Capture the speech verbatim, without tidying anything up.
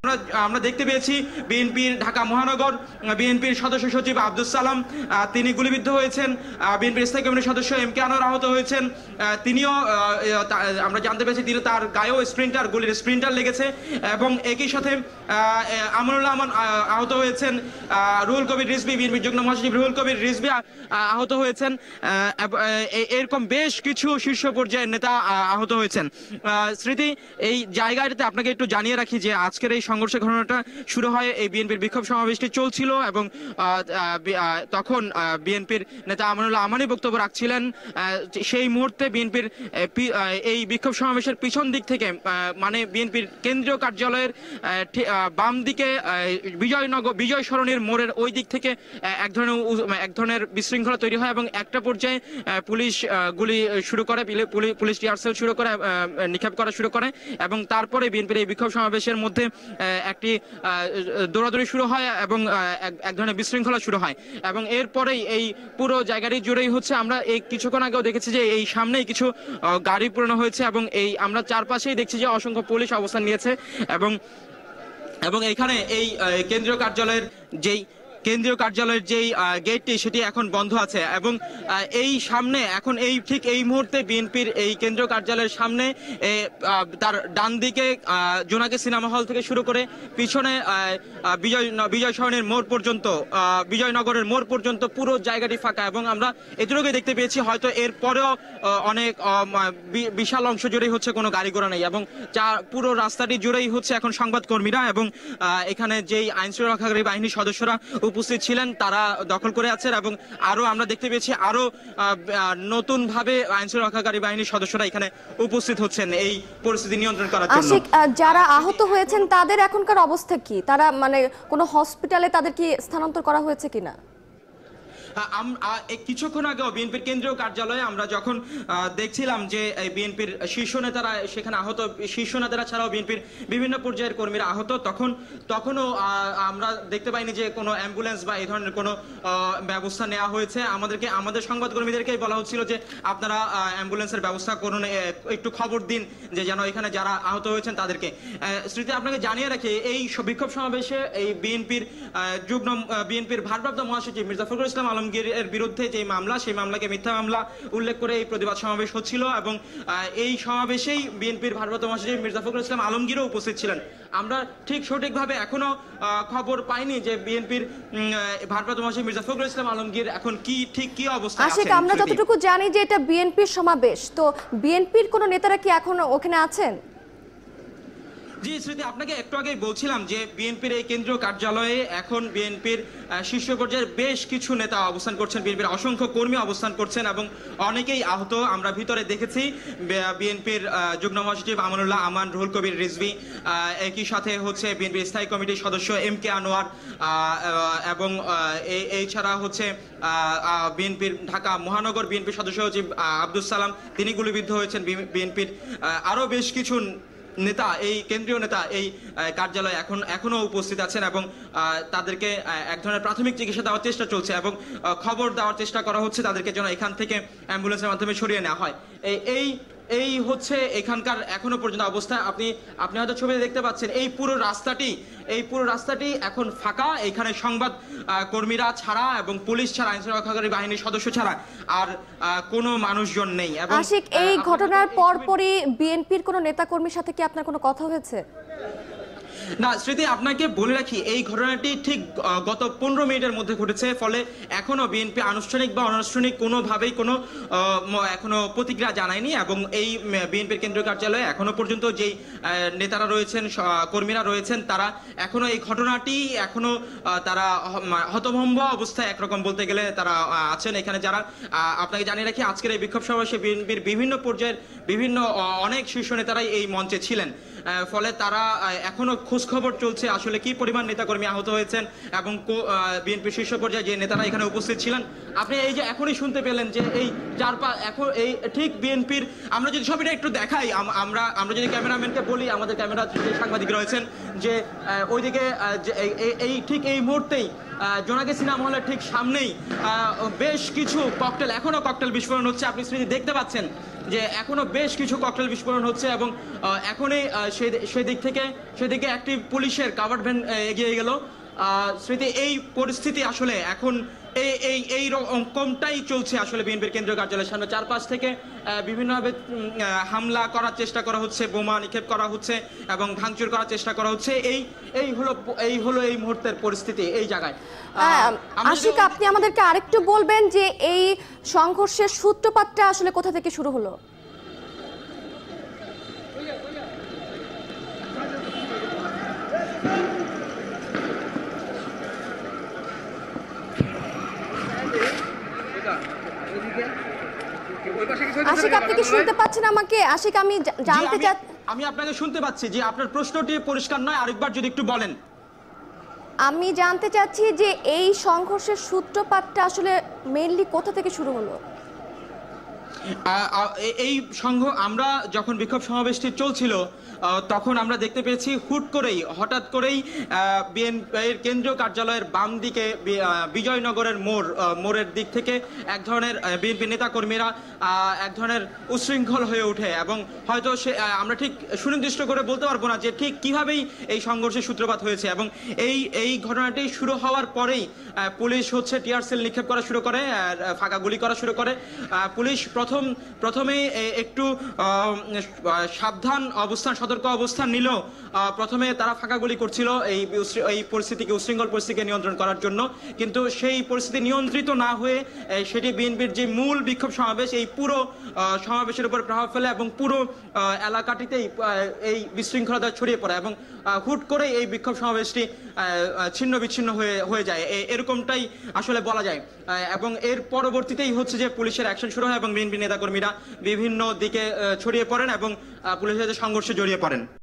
আমরা দেখতে পেয়েছি বিএনপির ঢাকা মহানগর বিএনপির সদস্য সচিব আব্দুল সালাম তিনি গুলিবিদ্ধ হয়েছেন, বিএনপির স্থায়ী কমিটির সদস্য এম কে আনোয়ার আহত হয়েছেন, তিনিও আমরা জানতে পেরেছি তিনি তার গায়েও স্প্রিন্টার গুলির স্প্রিন্টার লেগেছে এবং একই সাথে আমনুল্লাহ আমান আহত হয়েছেন, রুহুল কবির রিজভী বিএনপির যুগ্ম মহাসচিব রুহুল কবির রিজভী আহত হয়েছেন, এরকম বেশ কিছু শীর্ষ পর্যায়ের নেতা আহত হয়েছেন। স্মৃতি, এই জায়গাটাতে আপনাকে একটু জানিয়ে রাখি যে আজকের এই সংঘর্ষের ঘটনাটা শুরু হয় এই বিএনপির বিক্ষোভ সমাবেশটি চলছিল এবং তখন বিএনপির নেতা আমানুল্লাহ আমানি বক্তব্য রাখছিলেন। সেই মুহূর্তে বিএনপির এই বিক্ষোভ সমাবেশের পিছন দিক থেকে মানে বিএনপির কেন্দ্রীয় কার্যালয়ের বাম দিকে বিজয়নগর বিজয় সরণির মোড়ের ওই দিক থেকে এক ধরনের এক ধরনের বিশৃঙ্খলা তৈরি হয় এবং একটা পর্যায়ে পুলিশ গুলি শুরু করে, পুলিশ টিয়ারশেল শুরু করে নিক্ষেপ করা শুরু করে এবং তারপরে বিএনপির এই বিক্ষোভ সমাবেশের মধ্যে একটি দৌড়াদৌড়ি শুরু হয় এবং এক ধরনের বিশৃঙ্খলা শুরু হয় এবং এরপরেই এই পুরো জায়গাটি জুড়েই হচ্ছে আমরা এই কিছুক্ষণ আগেও দেখেছি যে এই সামনেই কিছু গাড়ি পুরানো হয়েছে এবং এই আমরা চারপাশেই দেখছি যে অসংখ্য পুলিশ অবস্থান নিয়েছে এবং এবং এখানে এই কেন্দ্রীয় কার্যালয়ের যেই কেন্দ্রীয় কার্যালয়ের যেই গেটটি সেটি এখন বন্ধ আছে এবং এই সামনে এখন এই ঠিক এই মুহূর্তে বিএনপির এই কেন্দ্রীয় কার্যালয়ের সামনে তার ডান দিকে জোনাকি সিনেমা হল থেকে শুরু করে পিছনে বিজয় বিজয় সরণির মোড় পর্যন্ত বিজয়নগরের মোড় পর্যন্ত পুরো জায়গাটি ফাঁকা এবং আমরা এটুকুই দেখতে পেয়েছি হয়তো এর পরেও অনেক বিশাল অংশ জুড়েই হচ্ছে কোনো গাড়ি ঘোড়া নেই এবং যা পুরো রাস্তাটি জুড়েই হচ্ছে এখন সংবাদকর্মীরা এবং এখানে যেই আইন শৃঙ্খলাকারী বাহিনীর সদস্যরা উপস্থিত ছিলেন তারা দখল করে আছেন এবং আরো আমরা দেখতে পেয়েছি আরো নতুন ভাবে আইন শৃঙ্খলাকারী বাহিনীর সদস্যরা এখানে উপস্থিত হচ্ছেন এই পরিস্থিতি নিয়ন্ত্রণ করার জন্য। আশিক, যারা আহত হয়েছেন তাদের এখনকার অবস্থা কি? তারা মানে কোনো হসপিটালে তাদের কি স্থানান্তর করা হয়েছে কিনা? কিছুক্ষণ আগেও বিএনপির কেন্দ্রীয় কার্যালয়ে আমরা যখন দেখছিলাম যে বিএনপির শীর্ষ নেতারা সেখানে আহত, শীর্ষ নেতারা ছাড়াও বিএনপির বিভিন্ন পর্যায়ের কর্মীরা আহত, তখন তখনও আমরা দেখতে পাইনি যে কোনো অ্যাম্বুলেন্স বা এই ধরনের কোনো ব্যবস্থা নেওয়া হয়েছে। আমাদেরকে আমাদের সংবাদকর্মীদেরকেই বলা হচ্ছিল যে আপনারা অ্যাম্বুলেন্সের ব্যবস্থা করুন, একটু খবর দিন যে যেন এখানে যারা আহত হয়েছেন তাদেরকে। স্মৃতি, আপনাকে জানিয়ে রাখি এই বিক্ষোভ সমাবেশে এই বিএনপির যুগ্ম বিএনপির ভারপ্রাপ্ত মহাসচিব মির্জা ফখরুল ইসলাম আলমগীরের বিরুদ্ধে যে মামলা, সেই মামলাকে মিথ্যা মামলা উল্লেখ করে এই প্রতিবাদ সমাবেশ হচ্ছিল এবং এই সমাবেশেই বিএনপির ভারপ্রাপ্ত মহাসচিব মির্জা ফখরুল ইসলাম আলমগীরও উপস্থিত ছিলেন। আমরা ঠিক সঠিকভাবে এখনো খবর পাইনি যে বিএনপির ভারপ্রাপ্ত মহাসচিব মির্জা ফখরুল ইসলাম আলমগীর এখন কি ঠিক কি অবস্থায় আছেন। আশিক, আমরা যতটুকু জানি যে এটা বিএনপির সমাবেশ, তো বিএনপির কোন নেতারা কি এখন ওখানে আছেন? জি স্মৃতি, আপনাকে একটু আগেই বলছিলাম যে বিএনপির এই কেন্দ্রীয় কার্যালয়ে এখন বিএনপির শীর্ষ পর্যায়ের বেশ কিছু নেতা অবস্থান করছেন, বিএনপির অসংখ্য কর্মী অবস্থান করছেন এবং অনেকেই আহত আমরা ভিতরে দেখেছি। বিএনপির যুগ্ম মহাসচিব আমানুল্লাহ আমান, রুহুল কবির রিজভী, একই সাথে হচ্ছে বিএনপির স্থায়ী কমিটির সদস্য এম কে আনোয়ার এবং এই ছাড়া হচ্ছে বিএনপির ঢাকা মহানগর বিএনপির সদস্য সচিব আব্দুল সালাম, তিনি গুলিবিদ্ধ হয়েছেন। বিএনপির আরও বেশ কিছু নেতা, এই কেন্দ্রীয় নেতা এই কার্যালয়ে এখন এখনো উপস্থিত আছেন এবং তাদেরকে এক ধরনের প্রাথমিক চিকিৎসা দেওয়ার চেষ্টা চলছে এবং খবর দেওয়ার চেষ্টা করা হচ্ছে তাদেরকে যেন এখান থেকে অ্যাম্বুলেন্সের মাধ্যমে সরিয়ে নেওয়া হয়। এই এই হচ্ছে এখানকার এখনো পর্যন্ত অবস্থা। আপনি আপনি হয়তো ছবিতে দেখতে পাচ্ছেন এই পুরো রাস্তাটি এই পুরো রাস্তাটি এখন ফাঁকা। এখানে সংবাদ কর্মীরা ছাড়া এবং পুলিশ ছাড়া, আইন শৃঙ্খলাকারী বাহিনীর সদস্য ছাড়া আর কোনো মানুষজন নেই। আশিক, এই ঘটনার পরপরই বিএনপির কোনো নেতাকর্মীর সাথে কি আপনার কোনো কথা হয়েছে? না স্মৃতি, আপনাকে বলে রাখি এই ঘটনাটি ঠিক গত পনেরো মিনিটের মধ্যে ঘটেছে, ফলে এখনো বিএনপি আনুষ্ঠানিক বা অনানুষ্ঠানিক কোনোভাবেই কোনো এখনো প্রতিক্রিয়া জানায়নি এবং এই বিএনপির কেন্দ্রীয় কার্যালয়ে এখনো পর্যন্ত যেই নেতারা রয়েছেন, কর্মীরা রয়েছেন, তারা এখনো এই ঘটনাটি এখনো তারা হতভম্ব অবস্থায় একরকম বলতে গেলে তারা আছেন এখানে। যারা আপনাকে জানিয়ে রাখি আজকের এই বিক্ষোভ সমাবেশে বিএনপির বিভিন্ন পর্যায়ের বিভিন্ন অনেক শীর্ষ নেতারাই এই মঞ্চে ছিলেন, ফলে তারা এখনো খোঁজ খবর চলছে আসলে কি পরিমাণ নেতাকর্মী আহত হয়েছেন এবং বিএনপি শীর্ষ পর্যায়ে যে নেতারা এখানে উপস্থিত ছিলেন। আপনি এই যে এখনই শুনতে পেলেন যে এই চার পা এখন এই ঠিক বিএনপির, আমরা যদি ছবিটা একটু দেখাই, আমরা আমরা যদি ক্যামেরাম্যানকে বলি, আমাদের ক্যামেরা যে সাংবাদিক রয়েছেন, যে ওইদিকে এই ঠিক এই মুহূর্তেই জোনাকি সিনেমা হলের ঠিক সামনেই বেশ কিছু ককটেল, এখনো ককটেল বিস্ফোরণ হচ্ছে। আপনি স্মৃতি দেখতে পাচ্ছেন যে এখনো বেশ কিছু ককটেল বিস্ফোরণ হচ্ছে এবং এখনই সেদিক থেকে সেদিকে একটি পুলিশের কাভার্ড ভ্যান এগিয়ে গেল। স্মৃতি, এই পরিস্থিতি আসলে এখন এই এই এই রকমটাই চলছে আসলে বিএনপির কেন্দ্রীয় কার্যালয়ের সামনে। চারপাশ থেকে বিভিন্নভাবে হামলা করার চেষ্টা করা হচ্ছে, বোমা নিক্ষেপ করা হচ্ছে এবং ভাঙচুর করার চেষ্টা করা হচ্ছে। এই এই হলো এই হলো এই মুহূর্তের পরিস্থিতি এই জায়গায়। আশিক, আপনি আমাদেরকে আরেকটু বলবেন যে এই সংঘর্ষের সূত্রপাতটা আসলে কোথা থেকে শুরু হলো? আশিক, আপনি কি শুনতে পাচ্ছেন আমাকে? আশিক, আমি জানতে চাই। আমি আপনাকে শুনতে পাচ্ছি, যে আপনার প্রশ্নটি পরিষ্কার নয়, আরেকবার যদি একটু বলেন। আমি জানতে চাচ্ছি যে এই সংঘর্ষের সূত্রপাতটা আসলে মেইনলি কোথা থেকে শুরু হলো? এই সংঘ আমরা যখন বিক্ষোভ সমাবেশটি চলছিল তখন আমরা দেখতে পেয়েছি হুট করেই হঠাৎ করেই বিএনপির কেন্দ্রীয় কার্যালয়ের বাম দিকে বিজয়নগরের মোড় মোড়ের দিক থেকে এক ধরনের বিএনপি নেতাকর্মীরা এক ধরনের উচ্ছৃঙ্খল হয়ে ওঠে এবং হয়তো সে আমরা ঠিক সুনির্দিষ্ট করে বলতে পারবো না যে ঠিক কিভাবেই এই সংঘর্ষের সূত্রপাত হয়েছে। এবং এই এই ঘটনাটি শুরু হওয়ার পরেই পুলিশ হচ্ছে টিয়ার সেল নিক্ষেপ করা শুরু করে, ফাঁকা গুলি করা শুরু করে। পুলিশ প্রথম প্রথমেই একটু সাবধান অবস্থান সতর্ক অবস্থান নিল। প্রথমে তারা ফাঁকা গুলি করছিল এই এই পরিস্থিতিকে উশৃঙ্খল পরিস্থিতিকে নিয়ন্ত্রণ করার জন্য, কিন্তু সেই পরিস্থিতি নিয়ন্ত্রিত না হয়ে সেটি বিএনপির যে মূল বিক্ষোভ সমাবেশ এই পুরো সমাবেশের উপর প্রভাব ফেলে এবং পুরো এলাকাটিতেই এই বিশৃঙ্খলতা ছড়িয়ে পড়ে এবং হুট করে এই বিক্ষোভ সমাবেশটি ছিন্ন বিচ্ছিন্ন হয়ে হয়ে যায়, এরকমটাই আসলে বলা যায়। এবং এর পরবর্তীতেই হচ্ছে যে পুলিশের অ্যাকশন শুরু হয় এবং বিএনপি নেতাকর্মীরা বিভিন্ন দিকে ছড়িয়ে পড়েন এবং পুলিশের সাথে সংঘর্ষে জড়িয়ে পড়েন।